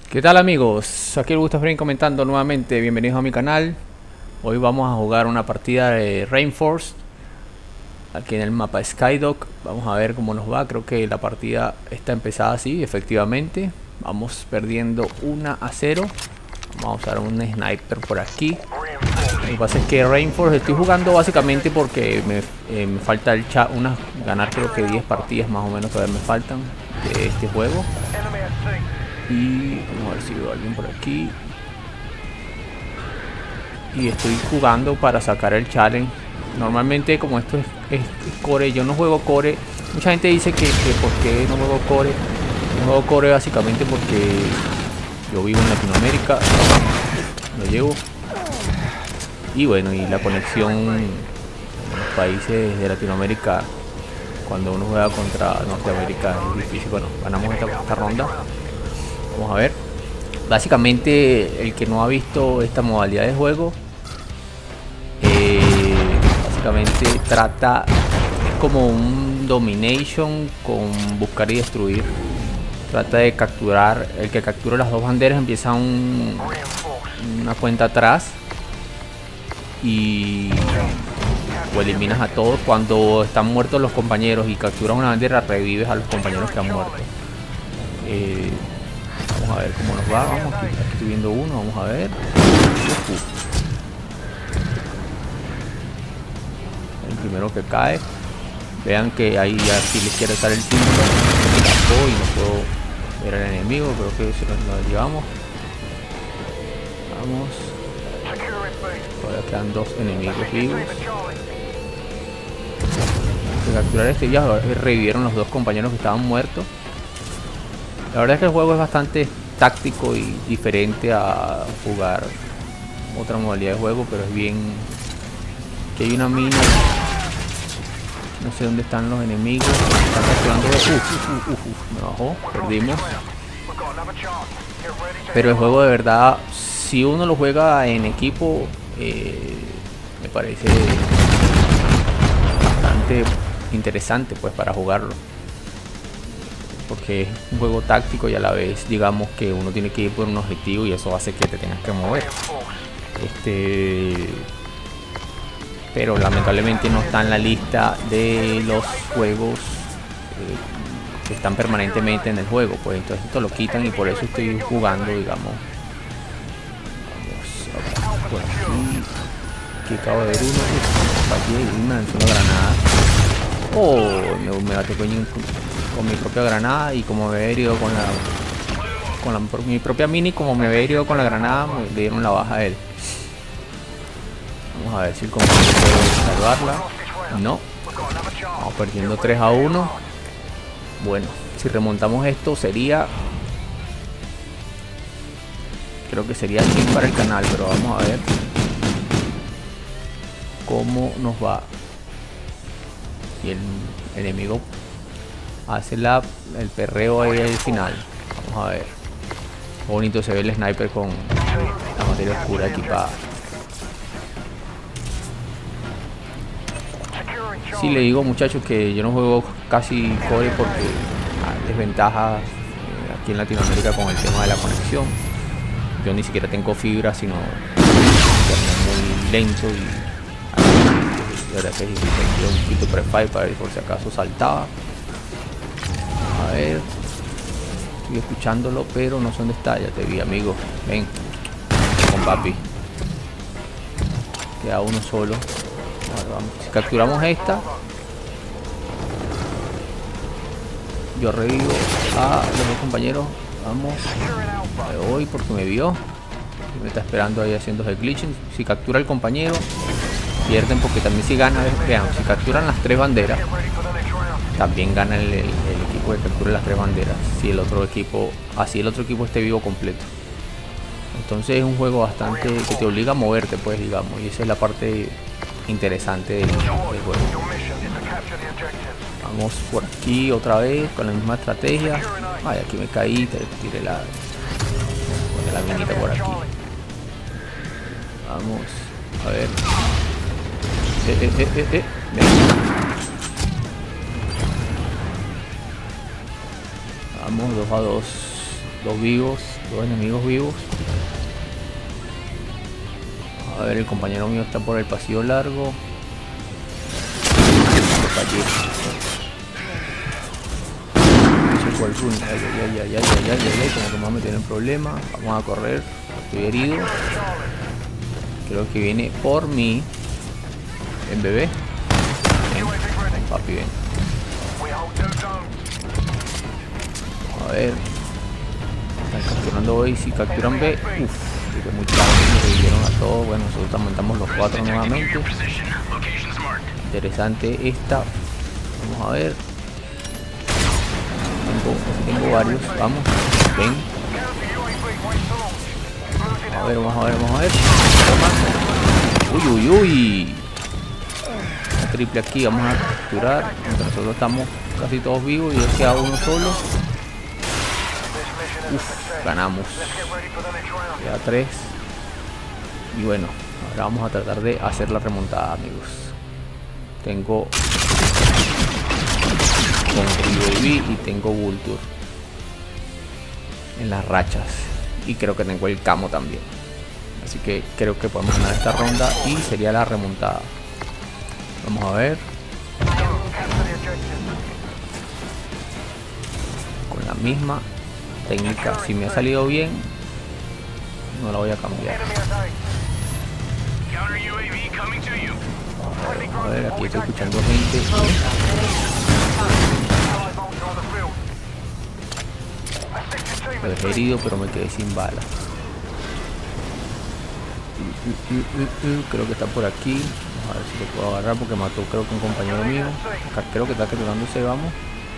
¿Qué tal amigos? Aquí el Gustavo comentando nuevamente, bienvenidos a mi canal. Hoy vamos a jugar una partida de Rainforest aquí en el mapa Skydock. Vamos a ver cómo nos va. Creo que la partida está empezada así, efectivamente. Vamos perdiendo 1-0. Vamos a usar un sniper por aquí. Lo que pasa es que Rainforest estoy jugando básicamente porque me falta el chat, ganar creo que 10 partidas más o menos todavía me faltan de este juego. Y vamos a ver si veo a alguien por aquí. Y estoy jugando para sacar el challenge. Normalmente como esto es core, yo no juego core. Mucha gente dice que por qué no juego core. No juego core básicamente porque yo vivo en Latinoamérica. Lo llevo. Y bueno, y la conexión en los países de Latinoamérica, cuando uno juega contra Norteamérica, es difícil. Bueno, ganamos esta ronda. Vamos a ver. Básicamente, el que no ha visto esta modalidad de juego, básicamente es como un domination con buscar y destruir. Trata de capturar, el que captura las dos banderas empieza una cuenta atrás y o eliminas a todos. Cuando están muertos los compañeros y capturas una bandera, revives a los compañeros que han muerto. Vamos a ver cómo nos va. Vamos, aquí estoy viendo uno, vamos a ver. El primero que cae. Vean que ahí ya si les quiere estar el símbolo. Y no puedo ver al enemigo, creo que se lo llevamos. Vamos. Todavía quedan dos enemigos vivos. Hay que capturar este. Ya revivieron los dos compañeros que estaban muertos. La verdad es que el juego es bastante táctico y diferente a jugar otra modalidad de juego, pero es bien... Que hay una mina. No sé dónde están los enemigos. Están capturando... me bajó, perdimos. Pero el juego de verdad, si uno lo juega en equipo, me parece bastante interesante pues para jugarlo. Porque es un juego táctico y a la vez digamos que uno tiene que ir por un objetivo y eso hace que te tengas que mover. Pero lamentablemente no está en la lista de los juegos que están permanentemente en el juego, pues entonces esto lo quitan y por eso estoy jugando, digamos. Vamos por aquí. Aquí acabo de ver uno. Aquí hay una granada. Oh, me bate con mi propia granada y como me he herido con mi propia mini, como me he herido con la granada, le dieron la baja a él. Vamos a ver si el compañero puede salvarla. No. Vamos perdiendo 3-1. Bueno, si remontamos esto sería... Creo que sería el para el canal, pero vamos a ver cómo nos va. Y el enemigo hace el perreo ahí al final. Vamos a ver. Qué bonito se ve el sniper con la materia oscura equipada. Sí, le digo muchachos que yo no juego casi core porque hay desventajas aquí en Latinoamérica con el tema de la conexión. Yo ni siquiera tengo fibra, sino muy lento y ahora que hice un poquito prefire para ver por si acaso saltaba. A ver, estoy escuchándolo, pero no sé dónde está. Ya te vi, amigo. Ven, con papi. Queda uno solo. Bueno, vamos. Si capturamos esta, yo revivo a los dos compañeros. Vamos. Me voy porque me vio. Y me está esperando ahí haciendo el glitching. Si captura el compañero, pierden porque también si gana, vean, si capturan las tres banderas, también gana el equipo que captura las tres banderas. Si el otro equipo, así el otro equipo esté vivo completo. Entonces es un juego bastante que te obliga a moverte, pues digamos, y esa es la parte interesante del juego. Vamos por aquí otra vez con la misma estrategia. Ay, aquí me caí, tiré la minita por aquí. Vamos a ver. Vamos 2-2. Dos vivos. Dos enemigos vivos. A ver, el compañero mío está por el pasillo largo. Ay, como que me va a meter en problemas. Vamos a correr. Estoy herido. Creo que viene por mí. Ven, bebé. Ven. Papi, ven. A ver. Están capturando hoy. Si capturan B. Uff. Que muchos nos revivieron a todos. Bueno, nosotros aumentamos los 4 nuevamente. Interesante esta. Vamos a ver. Tengo varios. Vamos. Ven. A ver, vamos a ver. Uy. Una triple aquí. Vamos a capturar. Mientras nosotros estamos casi todos vivos. Y queda uno solo. Ganamos. Queda 3. Y bueno, ahora vamos a tratar de hacer la remontada, amigos. Tengo con UAV y tengo Vulture en las rachas. Y creo que tengo el camo también. Así que creo que podemos ganar esta ronda y sería la remontada. Vamos a ver. Con la misma técnica. Si me ha salido bien, no la voy a cambiar. A ver, aquí estoy escuchando gente. Lo dejé herido, pero me quedé sin balas. Creo que está por aquí. Vamos a ver si lo puedo agarrar porque mató, creo que un compañero mío. Acá creo que está capturándose, vamos.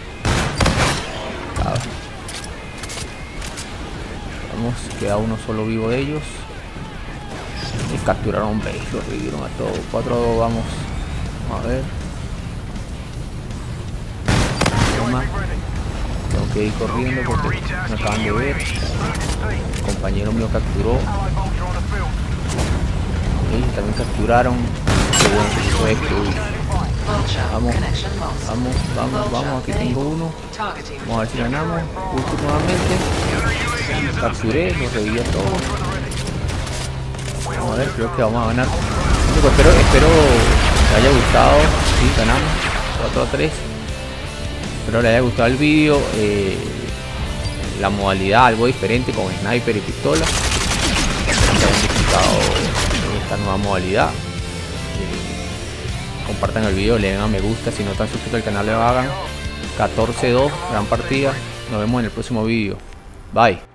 Vamos, queda uno solo vivo de ellos. Y capturaron B, lo revivieron a todos. 4-2, vamos. Vamos a ver. Toma. Tengo que ir corriendo porque me acaban de ver. El compañero mío capturó. Y también capturaron. Qué bueno, eso es. Vamos, aquí tengo uno. Vamos a ver si ganamos. Justo nuevamente. Capturé, los reviví a todos. Vamos a ver, creo que vamos a ganar. Espero que haya gustado. Sí, ganamos 4-3. Espero le haya gustado el vídeo. La modalidad algo diferente con sniper y pistola. Espero que hayan disfrutado esta nueva modalidad. Compartan el vídeo, le den a me gusta. Si no están suscritos al canal, lo hagan. 14-2, gran partida. Nos vemos en el próximo vídeo. Bye.